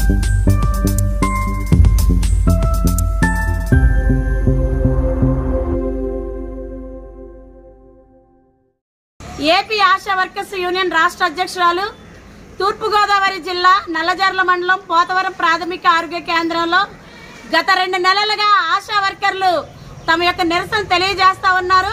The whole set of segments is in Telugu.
ఏపీ ఆశా వర్కర్స్ యూనియన్ రాష్ట్ర అధ్యక్షురాలు, తూర్పుగోదావరి జిల్లా నల్లజర్ల మండలం పోతవరం ప్రాథమిక ఆరోగ్య కేంద్రంలో గత 2 నెలలుగా ఆశా వర్కర్లు తమ యొక్క నిరసన తెలియజేస్తా ఉన్నారు.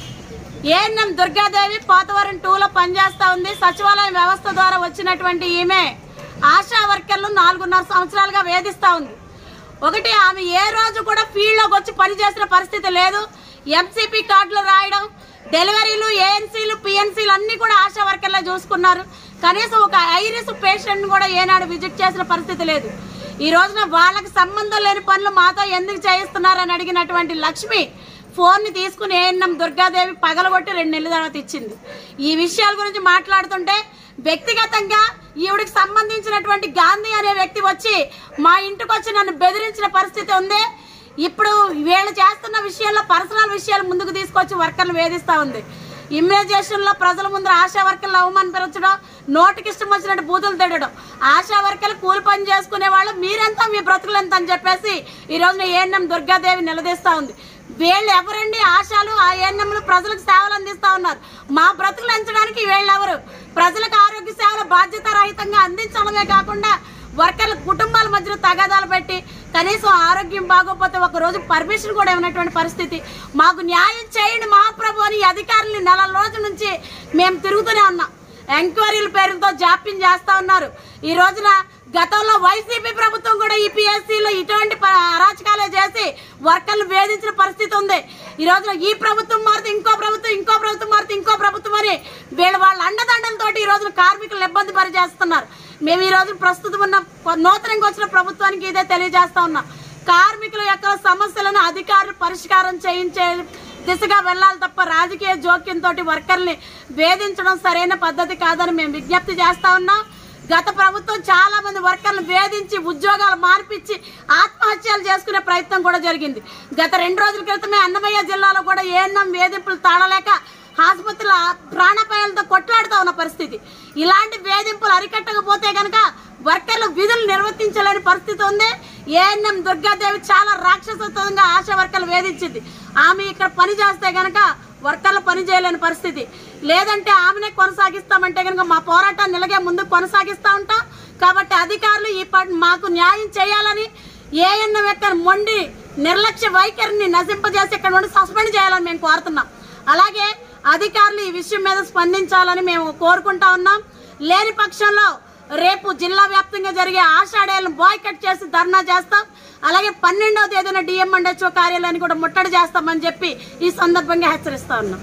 ఏఎన్ఎం దుర్గాదేవి పోతవరం 2లో పనిచేస్తూ ఉంది. సచివాలయం వ్యవస్థ ద్వారా వచ్చినటువంటి ఈమె ఆశా వర్కర్లు 4.5 సంవత్సరాలుగా వేధిస్తూ ఉంది. ఒకటి, ఆమె ఏ రోజు కూడా ఫీల్డ్లోకి వచ్చి పనిచేసిన పరిస్థితి లేదు. ఎంసీపీ కార్డులు రాయడం, డెలివరీలు, ఏఎన్సీలు, పిఎన్సీలు అన్నీ కూడా ఆశా వర్కర్లే చూసుకున్నారు. కనీసం ఒక ఐరిస్ పేషెంట్ని కూడా ఏనాడు విజిట్ చేసిన పరిస్థితి లేదు. ఈ రోజున వాళ్ళకి సంబంధం లేని పనులు మాతో ఎందుకు చేయిస్తున్నారని అడిగినటువంటి లక్ష్మి ఫోన్ని తీసుకుని ఏఎన్ఎం దుర్గాదేవి పగలగొట్టి 2 నెలల తర్వాత ఇచ్చింది. ఈ విషయాల గురించి మాట్లాడుతుంటే వ్యక్తిగతంగా ఈవిడికి సంబంధించినటువంటి గాంధీ అనే వ్యక్తి వచ్చి మా ఇంటికి వచ్చి నన్ను బెదిరించిన పరిస్థితి ఉంది. ఇప్పుడు వీళ్ళు చేస్తున్న విషయాల్లో పర్సనల్ విషయాలు ముందుకు తీసుకొచ్చి వర్కర్లు వేధిస్తూ ఉంది. ఇమ్యూనైజేషన్లో ప్రజల ముందు ఆశా వర్కర్లు అవమానపరచడం, నోటికి ఇష్టం వచ్చినట్టు బూతులు తిట్టడం, ఆశా వర్కర్లు కూలి పని చేసుకునే వాళ్ళు మీరెంత మీ బ్రతుకులు ఎంత అని చెప్పేసి ఈ రోజున ఏఎన్ఎం దుర్గాదేవి నిలదీస్తూ ఉంది. వీళ్ళు ఎవరండి? ఆశాలు, ఆ ఏఎన్ఎంలు ప్రజలకు సేవలు అందిస్తూ ఉన్నారు. మా బ్రతుకులు ఎంచడానికి వీళ్ళెవరు? ప్రజలకు ఆరోగ్య సేవలు బాధ్యతారహితంగా అందించడమే కాకుండా వర్కర్ల కుటుంబాల మధ్యలో తగాదాలు పెట్టి కనీసం ఆరోగ్యం బాగోకపోతే ఒక రోజు పర్మిషన్ కూడా ఇవ్వనటువంటి పరిస్థితి. మాకు న్యాయం చేయండి మహాప్రభు అని అధికారులని 4 రోజుల నుంచి మేము తిరుగుతూనే ఉన్నాం. ఎంక్వైరీల పేరుతో జాప్యం చేస్తూ ఉన్నారు. ఈ రోజున గతంలో వైసీపీ ప్రభుత్వం కూడా ఈ పిఎస్సీలో ఇటువంటి అరాచకాలే చేసి వర్కర్లు వేధించిన పరిస్థితి ఉంది. ఈ రోజున ఈ ప్రభుత్వం మారితే ఇంకో ప్రభుత్వం, ఇంకో ప్రభుత్వం మారితే ఇంకో ప్రభుత్వం అని వాళ్ళ అండదండలతో ఈ రోజున కార్మికులను ఇబ్బంది పరిచేస్తున్నారు. మేము ఈ రోజు ప్రస్తుతం ఉన్న నూతనంగా వచ్చిన ప్రభుత్వానికి ఇదే తెలియజేస్తా ఉన్నాం. కార్మికుల యొక్క సమస్యలను అధికారులు పరిష్కారం చేయించే దిశగా వెళ్ళాలి తప్ప రాజకీయ జోక్యంతో వర్కర్ని వేధించడం సరైన పద్ధతి కాదని మేము విజ్ఞప్తి చేస్తా ఉన్నాం. గత ప్రభుత్వం చాలా మంది వర్కర్లు వేధించి ఉద్యోగాలు మార్పిచ్చి ఆత్మహత్యలు చేసుకునే ప్రయత్నం కూడా జరిగింది. గత 2 రోజుల క్రితమే అన్నమయ్య జిల్లాలో కూడా ఏఎన్ఎం వేధింపులు తాళలేక ఆసుపత్రుల ప్రాణాపాయాలతో కొట్లాడుతూ ఉన్న పరిస్థితి. ఇలాంటి వేధింపులు అరికట్టకపోతే కనుక వర్కర్లు విధులు నిర్వర్తించలేని పరిస్థితి ఉంది. ఏఎన్ఎం దుర్గాదేవి చాలా రాక్షసత్వంగా ఆశా వర్కర్లు వేధించింది. ఆమె ఇక్కడ పని చేస్తే కనుక వర్కర్లు పని చేయలేని పరిస్థితి. లేదంటే ఆమెనే కొనసాగిస్తామంటే కనుక మా పోరాటాన్ని ఇలాగే ముందుకు కొనసాగిస్తూ ఉంటాం. కాబట్టి అధికారులు మాకు న్యాయం చేయాలని, ఏఎన్ఎం యొక్క మొండి నిర్లక్ష్య వైఖరిని నశింపజేసి ఇక్కడ నుండి సస్పెండ్ చేయాలని మేము కోరుతున్నాం. అలాగే అధికారులు ఈ విషయం మీద స్పందించాలని మేము కోరుకుంటా ఉన్నాం. లేని పక్షంలో రేపు జిల్లా వ్యాప్తంగా జరిగే ఆషాఢాలను బాయ్కట్ చేసి ధర్నా చేస్తాం. అలాగే 12వ తేదీన డిఎంఎండ్హెచ్ఓ కార్యాలయాన్ని కూడా ముట్టడి చేస్తామని చెప్పి ఈ సందర్భంగా హెచ్చరిస్తా ఉన్నాం.